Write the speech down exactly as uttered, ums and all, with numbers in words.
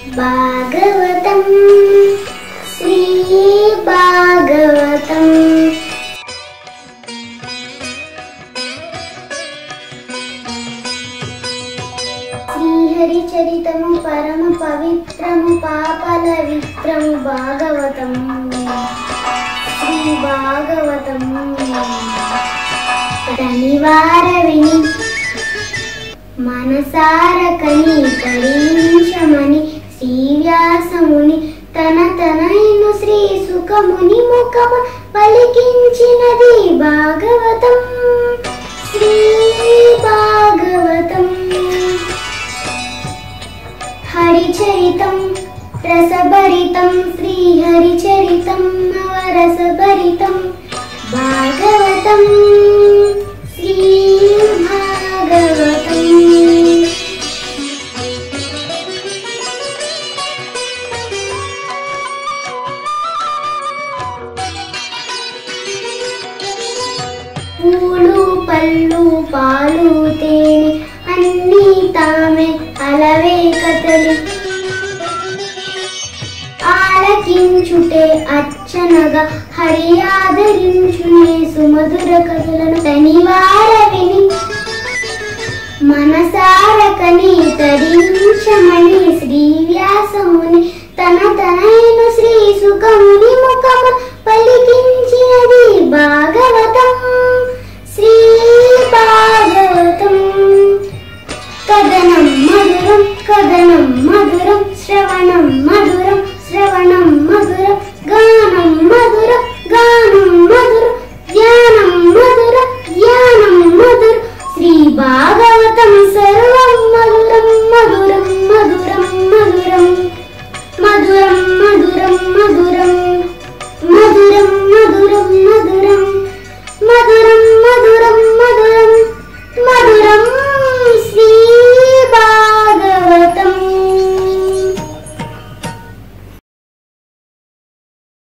భాగవతం శ్రీ భాగవతం శ్రీహరి చరితము పరమ పవిత్రము పాపల విత్రము భాగవతం శ్రీ భాగవతం శనివార విని మనసార కని తరించమని శ్రీ వ్యాసముని తన తనైన శ్రీ సుఖముని ముఖము పలికించినది భాగవతం శ్రీ భాగవతం హరిచరితం రసభరితం శ్రీ హరిచరితం నవరసభరితం భాగవతం శ్రీ భాగవతం పూలు పళ్ళు పాలు తేనె అన్నీ తామే అలవే కథలి ఆలకించుటే అర్చనగా హరి ఆదరించునే సుమధుర కథలను శనివార విని మనసార కని